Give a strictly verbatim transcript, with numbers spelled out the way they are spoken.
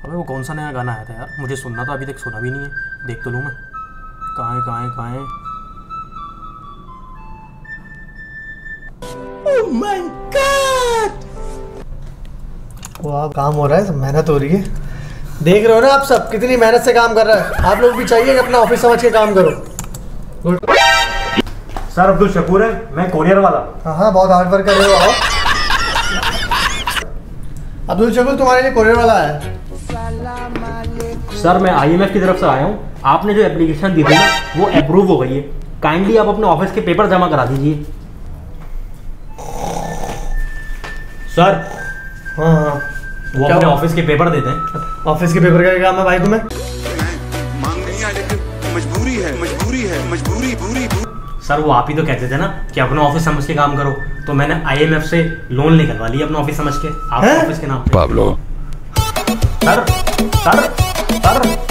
अबे वो कौन सा नया गाना आया था यार, मुझे सुनना था, अभी तक सुना भी नहीं है। देख तो लूँ मैं, कहाँ है कहाँ है कहाँ है। Oh my God! वाह, काम हो रहा है, मेहनत हो रही है। देख रहे हो ना आप सब कितनी मेहनत से काम कर रहा है। आप लोग भी चाहिए कि अपना ऑफिस समझ के काम करो। सर अब्दुल शकूर है, मैं कोरियर वाला। हाँ हाँ, बहुत हार्ड वर्क कर रहे हो। आओ। अब्दुल शकूर तुम्हारे लिए कोरियर वाला है। सर मैं आईएमएफ की तरफ से आया हूँ, आपने जो एप्लीकेशन दी थी ना वो अप्रूव हो गई है। काइंडली आप अपने ऑफिस के पेपर जमा करा दीजिए। सर हाँ हाँ, वो अपने ऑफिस के पेपर देते हैं। ऑफिस के पेपर का काम है भाई तुम्हें? मांग नहीं है लेकिन मजबूरी है, मजबूरी है, मजबूरी पूरी। सर वो आप ही तो कहते थे ना कि अपना ऑफिस समझ के काम करो, तो मैंने आईएमएफ से लोन निकलवा लिया अपना ऑफिस समझ के, आपके ऑफिस के नाम पे। Pablo sir sir sir